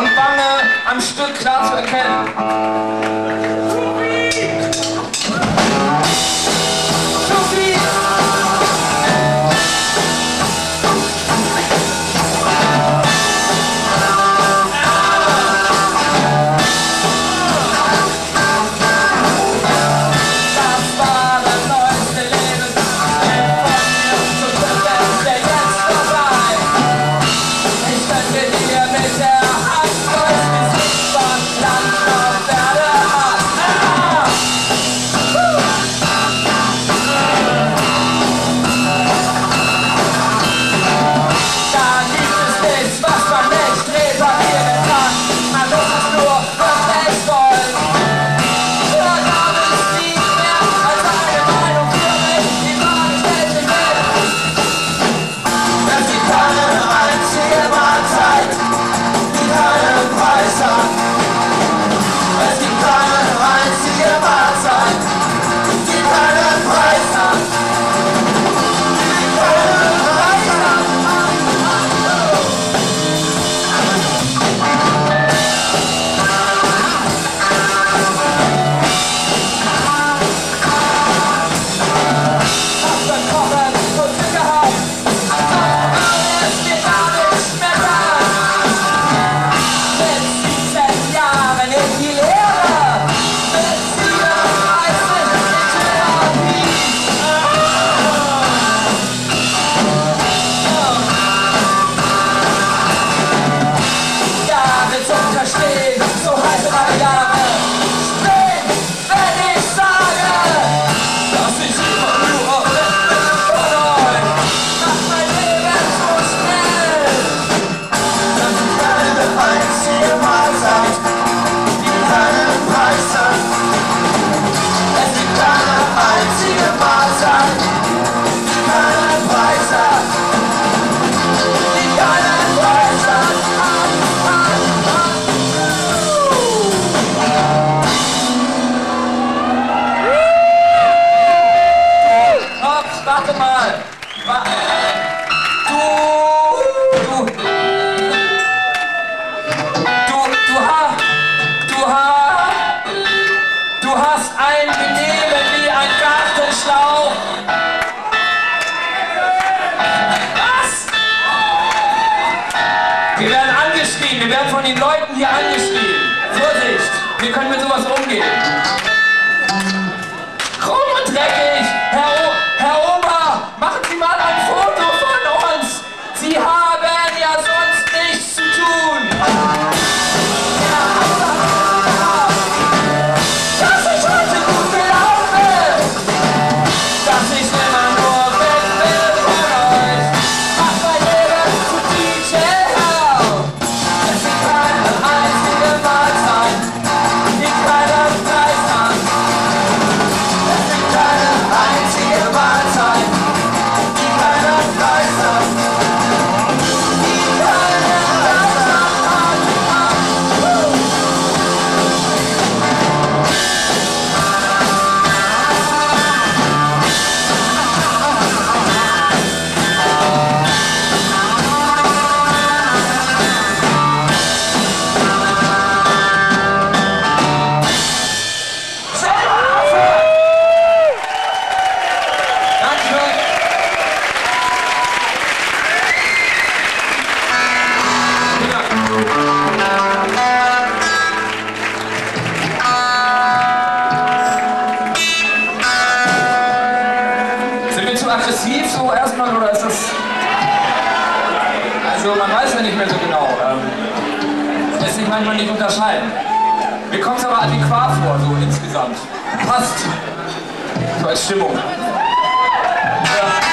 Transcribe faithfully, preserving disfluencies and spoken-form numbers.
und Wange am Stück klar zu erkennen. Warte mal! Du, du, du, du hast, du hast, du hast ein Benehmen wie ein Gartenschlauch. Was? Wir werden angeschrien, wir werden von den Leuten hier angeschrien. Vorsicht, wir können mit sowas umgehen. Krumm und dreckig, Herr O. Herr Ober, machen Sie mal ein Foto von uns! Sie haben ja sonst nichts zu tun! Dass ich heute gut gelaufen, dass ich immer nur weg will von euch, macht mein Leben zu D J Hell. Es gibt keine einzige Mahlzeit, die keinen Preis hat. Es gibt keine einzige Mahlzeit, die keinen Preis hat. Die keinen Preis hat. Sind wir zu aggressiv so erstmal oder ist das... Also man weiß ja nicht mehr so genau. Ähm, lässt sich manchmal nicht unterscheiden. Mir kommt es aber adäquat vor, so insgesamt. Passt. So als Stimmung. Ja.